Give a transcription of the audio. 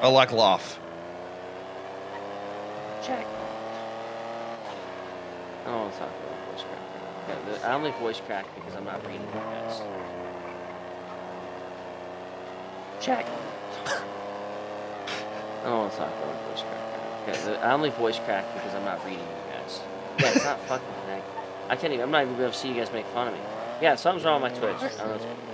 I like laugh. Check. I don't want to talk about voice crack. I only voice crack because I'm not reading you guys. Check. I don't want to talk about voice crack. I only voice crack because I'm not reading you guys. Yeah, it's not fucking. I can't even. I'm not even able to see you guys make fun of me. Yeah, something's wrong with my Twitch. I don't know.